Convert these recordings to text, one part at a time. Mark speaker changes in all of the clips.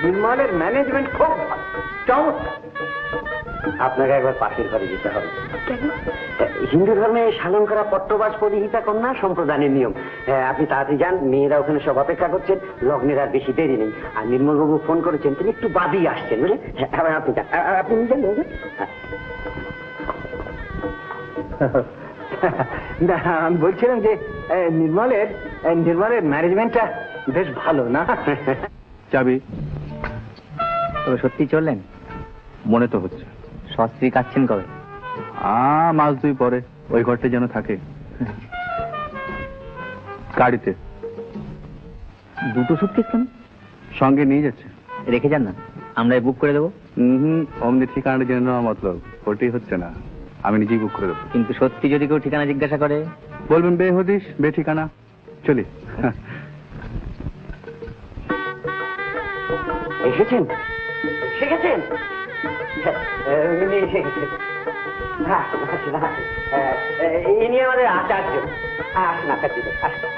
Speaker 1: নির্মলের management খুব চমৎকার। আপনাকে একবার পাশের ঘরে যেতে হবে। হিন্দু ধর্মে শালন করা পট্টবাস পরিহিতা কন্যা সম্প্রদানের নিয়ম। আপনি তাড়াতাড়ি যান, মেয়েরা ওখানে সব অপেক্ষা করছেন, লগ্নের আর বেশি দেরি নেই। আর নির্মলবাবু ফোন করেছেন, তিনি একটু বাদই আসছেন বুঝলেন। আবার আপনি যান, আপনি যান। আমি বলছিলাম যে নির্মলের ম্যানেজমেন্টটা বেশ ভালো না?
Speaker 2: চাবি তবে সত্যি চললেন? মনে তো হচ্ছে। সস্ত্রী কাচ্ছেন কবে? মাস 2 পরে। ওই ঘরটা যেন থাকে। গাড়িতে
Speaker 3: 2টো সুটকেস কেন?
Speaker 2: সঙ্গে নিয়ে যাচ্ছে।
Speaker 3: রেখে যান না, আমরাই বুক করে দেবো।
Speaker 2: অমনি ঠিকানাটা জেনে নেওয়া মতলব ওটাই হচ্ছে না, আমি নিজেই বুক করে দেবো।
Speaker 3: কিন্তু সত্যি যদি কেউ ঠিকানা জিজ্ঞাসা করে?
Speaker 2: বলবেন বে হদিস বে ঠিকানা। চলি।
Speaker 1: এসেছেন? শিখেছেন? ইনি আমাদের আচার্য। আসুন আচার্য, আসুন।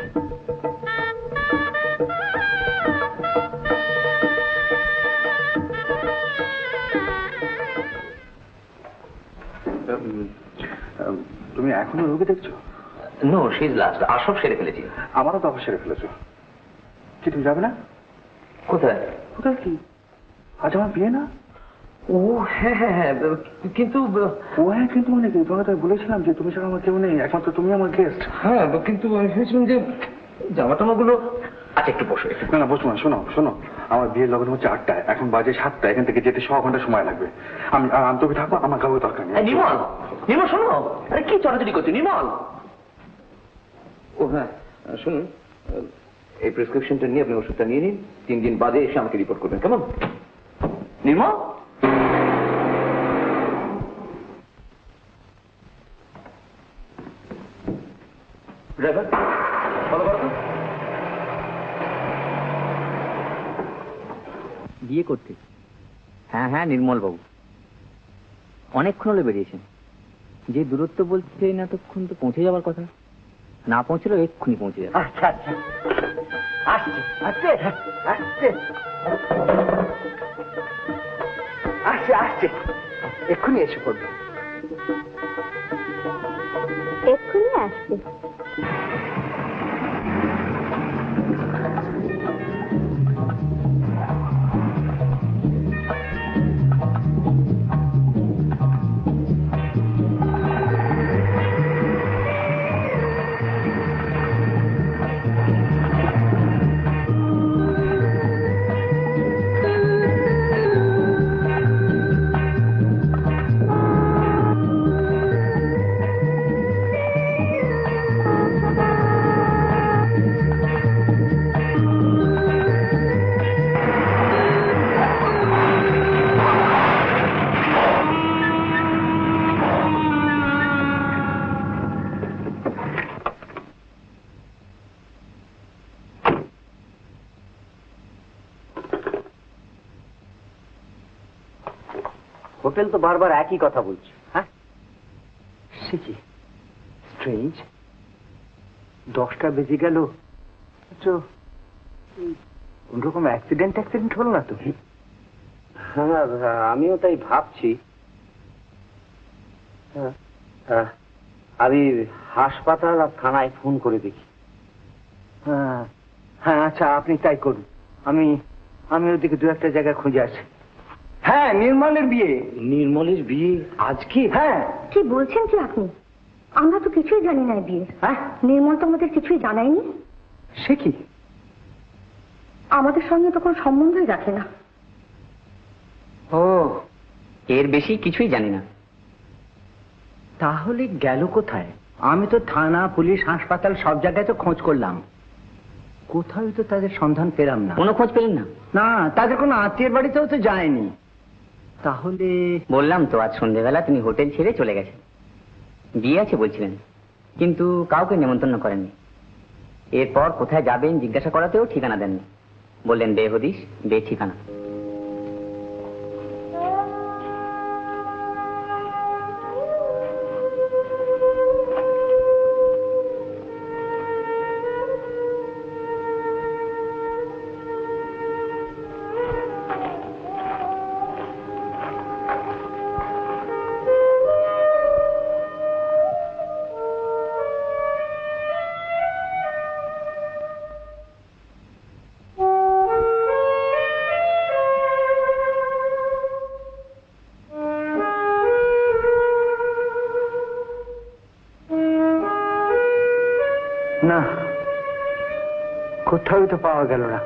Speaker 2: তুমি এখনো রোগী দেখছো?
Speaker 3: No, she is last. আর সব সেরে ফেলেছি।
Speaker 2: আমারও তো সেরে ফেলেছো। কি তুমি যাবে না?
Speaker 3: কোথায়?
Speaker 2: কোথায় কি? আজ আমার বিয়ে না?
Speaker 3: ও হ্যাঁ হ্যাঁ হ্যাঁ, কিন্তু
Speaker 2: ও হ্যাঁ কিন্তু মানে কি, তোমাকে তো বলেছিলাম যে তুমি ছাড়া আমার কেউ নেই, একমাত্র তুমি আমার গেস্ট।
Speaker 3: হ্যাঁ, কিন্তু আমি ভেবেছিলাম যে জামা টামাগুলো। আচ্ছা একটু বসো।
Speaker 2: না বসবো না, শোনো আমার বিয়ের লগন হচ্ছে 8টায়, এখন বাজে 7টা, এখান থেকে যেতে 6 ঘন্টা সময় লাগবে। আমি তুমি থাকবো, আমার কাউকে দরকার নেই।
Speaker 3: নির্মল শোনো, আরে কি চড়াচড়ি করছো নির্মল? ও হ্যাঁ শুনুন, এই প্রেসক্রিপশনটা নিয়ে আপনি ওষুধটা নিয়ে নিন, 3 দিন বাদে এসে আমাকে রিপোর্ট করবেন, কেমন? নির্মল ড্রাইভার ফলো করো। বিয়ে করতে? হ্যাঁ হ্যাঁ, নির্মল বাবু অনেকক্ষণ হলে বেরিয়েছেন। যে দূরত্ব বলছেন এতক্ষণ তো পৌঁছে যাবার কথা, না পৌঁছলেও এক্ষুনি পৌঁছে যাবে।
Speaker 1: আচ্ছা আসছে, এক্ষুনি এসে পড়বে।
Speaker 4: এক্ষুনি আসছে।
Speaker 1: হোটেল তো বারবার একই কথা বলছে। হ্যাঁ সে কি স্ট্রেঞ্জ, 10টা বেজে গেল, কোনরকম অ্যাক্সিডেন্ট হলো না তো? হ্যাঁ আমিও তাই ভাবছি। আমি হাসপাতাল আর থানায় ফোন করে দেখি। হ্যাঁ আচ্ছা আপনি তাই করুন, আমি ওদিকে 2-1টা জায়গায় খুঁজে আসি। হ্যাঁ নির্মলের বিয়ে। নির্মলের বিয়ে আজকে? হ্যাঁ।
Speaker 4: কি বলছেন কি আপনি? আমরা তো কিছুই জানি না বিয়ে।
Speaker 1: হ্যাঁ
Speaker 4: নির্মল তো আমাদের কিছুই জানায়নি।
Speaker 1: সে কি?
Speaker 4: আমাদের সঙ্গে তো কোনো সম্বন্ধই রাখে না।
Speaker 3: ও, এর বেশি কিছুই জানি না।
Speaker 1: তাহলে গেল কোথায়? আমি তো থানা, পুলিশ, হাসপাতাল সব জায়গায় তো খোঁজ করলাম, কোথাও তো তাদের সন্ধান পেলাম না।
Speaker 3: কোনো খোঁজ পেলেন না?
Speaker 1: না, তাদের কোনো আত্মীয়ের বাড়িতেও তো যায়নি। তাহলে?
Speaker 3: বললাম তো আজ সন্ধ্যেবেলা তিনি হোটেল ছেড়ে চলে গেছেন। বিয়ে আছে বলছিলেন, কিন্তু কাউকে নেমন্তন্ন করেননি। এরপর কোথায় যাবেন জিজ্ঞাসা করাতেও ঠিকানা দেননি, বললেন বেহদিস বে ঠিকানা।
Speaker 1: না, কোথাও তো পাওয়া গেল না।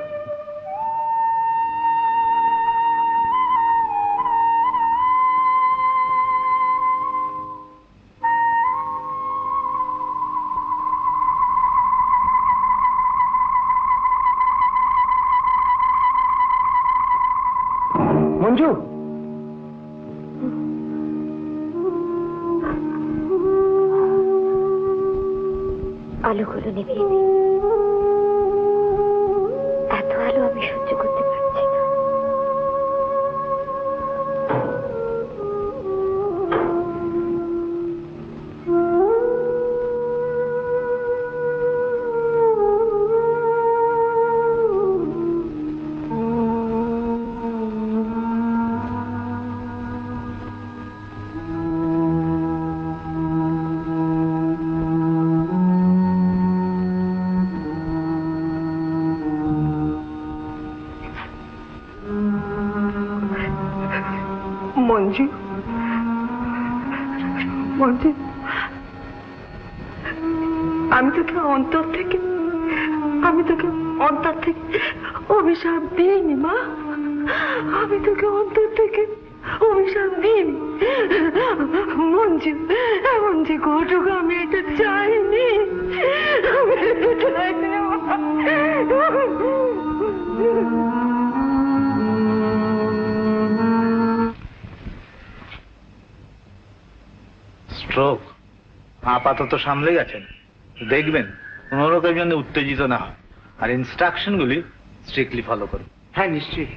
Speaker 1: মঞ্জু,
Speaker 4: আলোগুলো নিভিয়ে দিই। এত আলো আমি সহ্য করতে পারছি না।
Speaker 5: মঞ্জু, মঞ্জু, আমি তোকে অন্তর থেকে অভিশাপ দিইনি মা। আমি তোকে অন্তর থেকে অভিশাপ দিইনি মঞ্জু। এমন যে ঘটুক আমি এটা চাইনি, আমি এটা চাইনি মা।
Speaker 6: স্ট্রোক আপাতত সামলে গেছেন, দেখবেন কোন রকম যেন উত্তেজিত না হয়, আর ইনস্ট্রাকশন গুলি স্ট্রিক্টলি ফলো করুন।
Speaker 1: হ্যাঁ নিশ্চয়ই।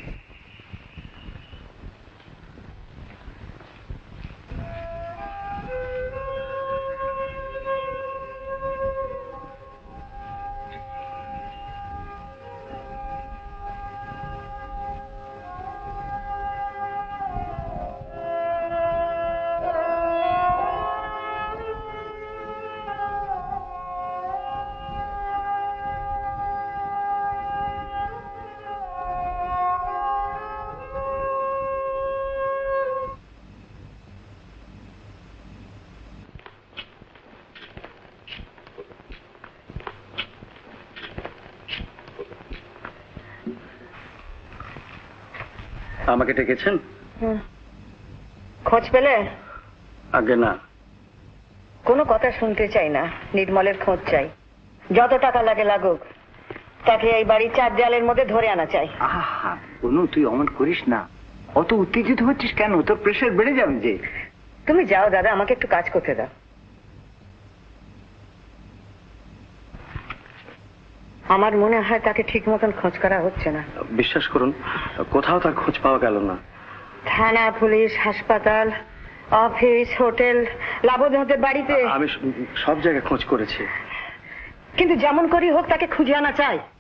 Speaker 1: আমাকে ডেকেছেন?
Speaker 5: খোঁজ পেলে?
Speaker 1: আগে না।
Speaker 5: কোনো কথা শুনতে চাই না, নির্মলের খোঁজ চাই। যত টাকা লাগে লাগুক, তাকে এই বাড়ির চার দেয়ালের মধ্যে ধরে আনা চাই।
Speaker 1: আহা অনু, তুই অমন করিস না। অত উত্তেজিত হচ্ছিস কেন? তোর প্রেশার বেড়ে যাবে যে।
Speaker 5: তুমি যাও দাদা, আমাকে একটু কাজ করতে দাও। আমার মনে হয় তাকে ঠিক মতন খোঁজ করা হচ্ছে না।
Speaker 1: বিশ্বাস করুন, কোথাও তার খোঁজ পাওয়া গেল না।
Speaker 5: থানা, পুলিশ, হাসপাতাল, অফিস, হোটেল, লাবণীদের বাড়িতে,
Speaker 1: আমি সব জায়গায় খোঁজ করেছি।
Speaker 5: কিন্তু যেমন করেই হোক তাকে খুঁজে আনা চাই।